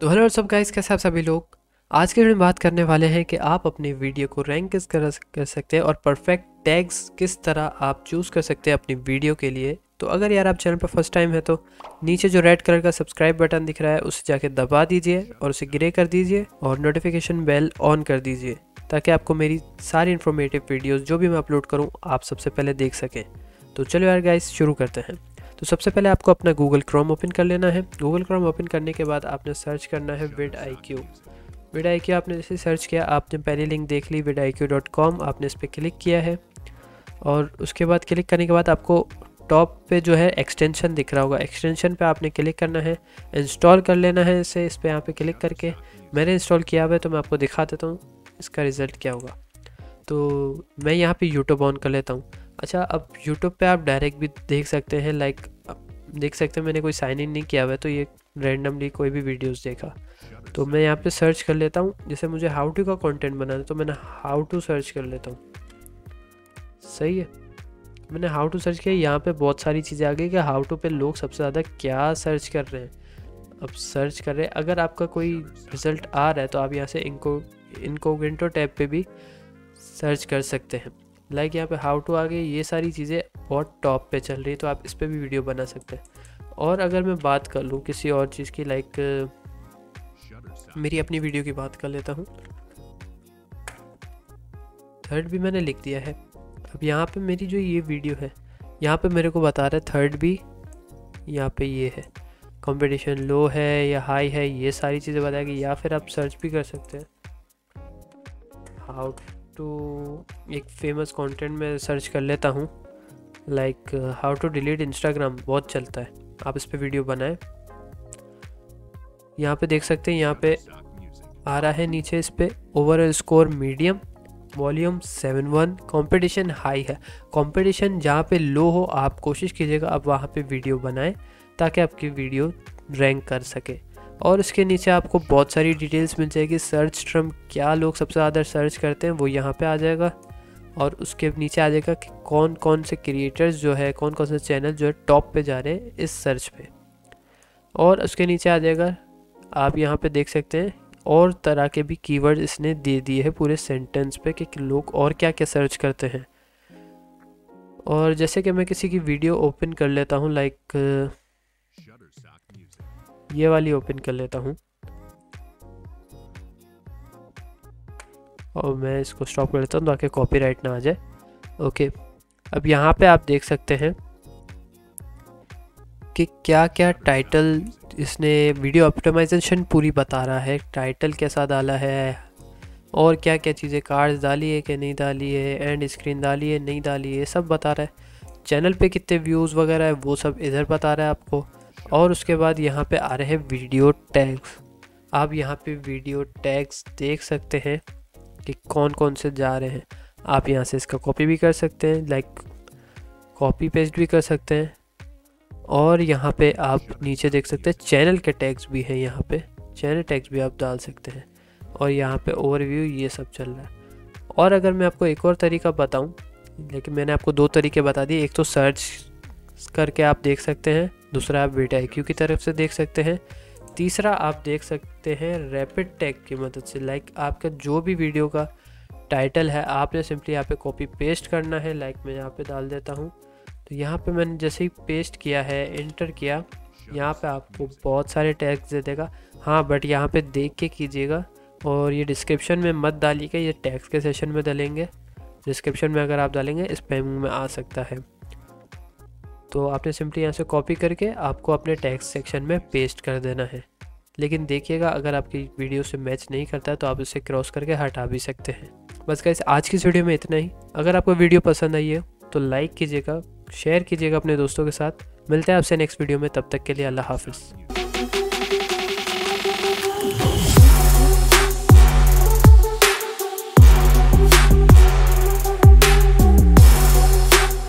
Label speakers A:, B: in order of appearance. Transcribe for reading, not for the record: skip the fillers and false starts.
A: तो हेलो सब गाइस, कैसे आप सभी लोग। आज के वीडियो में बात करने वाले हैं कि आप अपनी वीडियो को रैंक किस कर सकते हैं और परफेक्ट टैग्स किस तरह आप चूज़ कर सकते हैं अपनी वीडियो के लिए। तो अगर यार आप चैनल पर फर्स्ट टाइम है तो नीचे जो रेड कलर का सब्सक्राइब बटन दिख रहा है उसे जाके दबा दीजिए और उसे ग्रे कर दीजिए और नोटिफिकेशन बेल ऑन कर दीजिए ताकि आपको मेरी सारी इन्फॉर्मेटिव वीडियोस जो भी मैं अपलोड करूं आप सबसे पहले देख सकें। तो चलो यार गाइस शुरू करते हैं। तो सबसे पहले आपको अपना गूगल क्रोम ओपन कर लेना है। गूगल क्रोम ओपन करने के बाद आपने सर्च करना है vidIQ। vidIQ आपने जैसे सर्च किया, आपने पहली लिंक देख ली vidIQ.com, आपने इस पर क्लिक किया है और उसके बाद क्लिक करने के बाद आपको टॉप पे जो है एक्सटेंशन दिख रहा होगा, एक्सटेंशन पे आपने क्लिक करना है, इंस्टॉल कर लेना है इसे। इस पर यहाँ पे क्लिक करके मैंने इंस्टॉल किया हुआ है तो मैं आपको दिखा देता हूँ इसका रिज़ल्ट क्या होगा। तो मैं यहाँ पे यूट्यूब ऑन कर लेता हूँ। अच्छा, अब यूट्यूब पे आप डायरेक्ट भी देख सकते हैं, लाइक देख सकते हैं मैंने कोई साइन इन नहीं किया हुआ है तो ये रैंडमली कोई भी वीडियोस देखा। तो मैं यहाँ पे सर्च कर लेता हूँ, जैसे मुझे हाउ टू का कंटेंट बनाना है तो मैंने हाउ टू सर्च कर लेता हूँ। सही है, मैंने हाउ टू सर्च किया, यहाँ पे बहुत सारी चीज़ें आ गई कि हाउ टू पे लोग सबसे ज़्यादा क्या सर्च कर रहे हैं। अब सर्च कर रहे हैं, अगर आपका कोई रिज़ल्ट आ रहा है तो आप यहाँ से इनकोगेंटो टैब पे भी सर्च कर सकते हैं। लाइक यहाँ पे हाउ टू आ गई, ये सारी चीज़ें बहुत टॉप पे चल रही है तो आप इस पर भी वीडियो बना सकते हैं। और अगर मैं बात कर लूँ किसी और चीज़ की, लाइक मेरी अपनी वीडियो की बात कर लेता हूँ। थर्ड भी मैंने लिख दिया है। अब यहाँ पे मेरी जो ये वीडियो है यहाँ पे मेरे को बता रहा है थर्ड भी, यहाँ पे ये है कंपटीशन लो है या हाई है, ये सारी चीज़ें बताएगी। या फिर आप सर्च भी कर सकते हैं हाउ टू, एक फेमस कंटेंट में सर्च कर लेता हूँ, like how to delete Instagram, बहुत चलता है, आप इस पे वीडियो बनाएं। यहाँ पे देख सकते हैं, यहाँ पे आ रहा है नीचे इस पे overall score medium, volume 7.1, competition high है। कंपटीशन जहाँ पे लो हो आप कोशिश कीजिएगा आप वहाँ पे वीडियो बनाएं ताकि आपकी वीडियो रैंक कर सके। और इसके नीचे आपको बहुत सारी डिटेल्स मिल जाएगी, सर्च टर्म क्या लोग सबसे ज़्यादा सर्च करते हैं वो यहाँ पे आ जाएगा। और उसके नीचे आ जाएगा कि कौन कौन से क्रिएटर्स जो है, कौन कौन से चैनल जो है टॉप पे जा रहे हैं इस सर्च पे। और उसके नीचे आ जाएगा, आप यहाँ पे देख सकते हैं और तरह के भी कीवर्ड इसने दे दिए हैं पूरे सेंटेंस पे कि लोग और क्या क्या सर्च करते हैं। और जैसे कि मैं किसी की वीडियो ओपन कर लेता हूँ, लाइक ये वाली ओपन कर लेता हूँ और मैं इसको स्टॉप कर लेता हूँ ताकि कॉपीराइट ना आ जाए। ओके, अब यहाँ पे आप देख सकते हैं कि क्या क्या टाइटल इसने, वीडियो ऑप्टिमाइजेशन पूरी बता रहा है, टाइटल कैसा डाला है और क्या क्या चीज़ें, कार्ड्स डाली है कि नहीं डाली है, एंड स्क्रीन डाली है नहीं डाली है, सब बता रहा है। चैनल पे कितने व्यूज़ वगैरह है वो सब इधर बता रहा है आपको। और उसके बाद यहाँ पे आ रहे हैं वीडियो टैग्स, आप यहाँ पे वीडियो टैग्स देख सकते हैं कि कौन कौन से जा रहे हैं। आप यहाँ से इसका कॉपी भी कर सकते हैं, लाइक कॉपी पेस्ट भी कर सकते हैं। और यहाँ पे आप नीचे देख सकते हैं चैनल के टैग्स भी हैं, यहाँ पे चैनल टैग्स भी आप डाल सकते हैं। और यहाँ पे ओवरव्यू ये सब चल रहा है। और अगर मैं आपको एक और तरीका बताऊँ, लेकिन मैंने आपको दो तरीके बता दिए, एक तो सर्च करके आप देख सकते हैं, दूसरा आप vidIQ की तरफ से देख सकते हैं, तीसरा आप देख सकते हैं रैपिड टैग की मदद से। लाइक आपका जो भी वीडियो का टाइटल है आपने सिंपली यहाँ पे कॉपी पेस्ट करना है। लाइक मैं यहाँ पे डाल देता हूँ, तो यहाँ पे मैंने जैसे ही पेस्ट किया है, एंटर किया, यहाँ पे आपको बहुत सारे टैग्स दे देगा। हाँ, बट यहाँ पे देख के कीजिएगा और ये डिस्क्रिप्शन में मत डालिएगा, ये टैग्स के सेशन में डालेंगे। डिस्क्रिप्शन में अगर आप डालेंगे स्पैम में आ सकता है। तो आपने सिंपली यहाँ से कॉपी करके आपको अपने टैक्स सेक्शन में पेस्ट कर देना है। लेकिन देखिएगा अगर आपकी वीडियो से मैच नहीं करता है तो आप इसे क्रॉस करके हटा भी सकते हैं। बस गाइस आज की इस वीडियो में इतना ही। अगर आपको वीडियो पसंद आई है तो लाइक कीजिएगा, शेयर कीजिएगा अपने दोस्तों के साथ। मिलते हैं आपसे नेक्स्ट वीडियो में, तब तक के लिए अल्लाह हाफिज़।